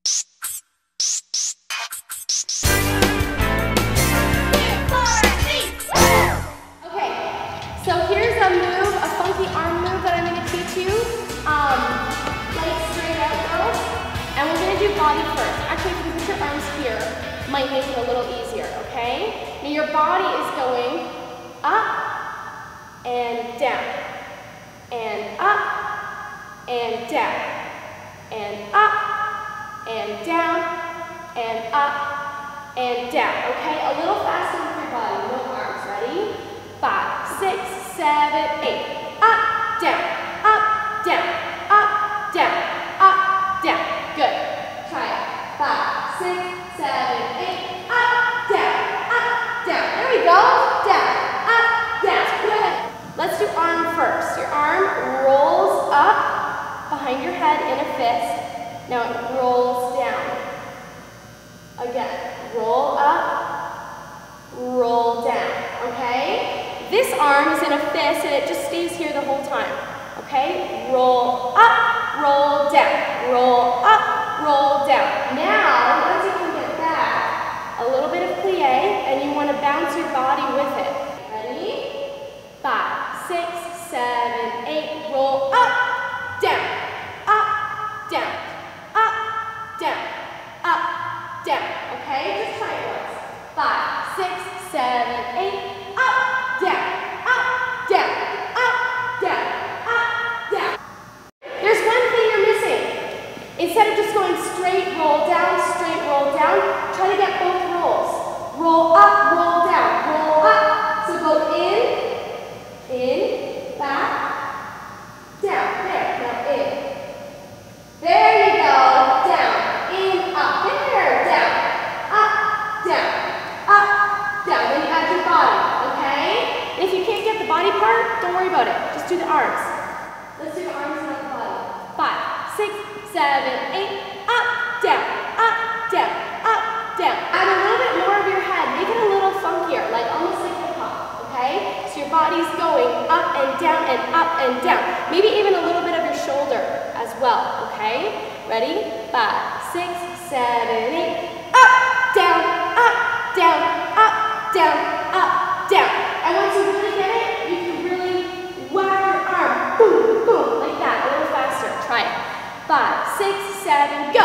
So here's a move, a funky arm move that I'm going to teach you. Legs straight out though. And we're going to do body first. Actually, if you put your arms here, might make it a little easier, okay? Now your body is going up and down. And up and down. And up and down. And up and down, okay? A little faster with your body, no arms. Ready? 5, 6, 7, 8. Up, down, up, down, up, down, up, down. Good. Try it. 5, 6, 7, 8. Up, down, up, down. There we go. Down, up, down. Good. Let's do arm first. Your arm rolls up behind your head in a fist. Now it rolls down. Again. Roll up, roll down. Okay? This arm is in a fist and it just stays here the whole time, okay? Roll up, roll down, roll up, roll down. Now, once you can get back, a little bit of plie, and you want to bounce your body with it. Ready? 5, 6, 7, 8, roll up, down, up, down, up, down, up, down. Okay? Just try it once. 5, 6, 7, 8, up, down, up, down, up, down, up, down. There's one thing you're missing. Instead of just going straight, roll down, try to get both rolls. Roll up, roll down, roll up. So go in, back, down. There, now in. There you go, down, in, up, there, down, up, down, up, down. Then you add your body, okay? And if you can't get the body part, don't worry about it. Just do the arms. Let's do the arms and not the body. 5, 6, 7, 8, up, down, up, down, up, down. Add a little bit more of your head. Make it a little funkier, like almost like hip hop, okay? So your body's going up and down and up and down. Maybe even a little bit of your shoulder as well, okay? Ready? 5, 6, 7, 8, up, down, up, down, up, down, up, down. And once you really get it, you can really whack your arm, boom, boom, like that, a little faster. Try it. 5, 6, 7, go.